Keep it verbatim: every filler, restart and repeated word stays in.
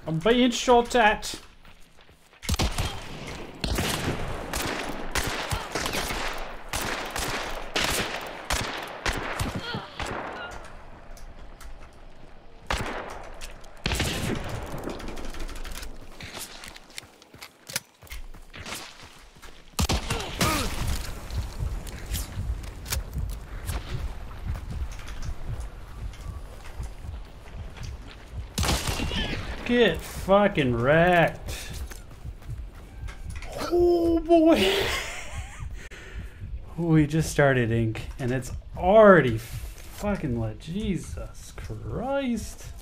I'm being shot at. Get fucking wrecked. Oh boy. We just started Ink and it's already fucking lit. Jesus Christ.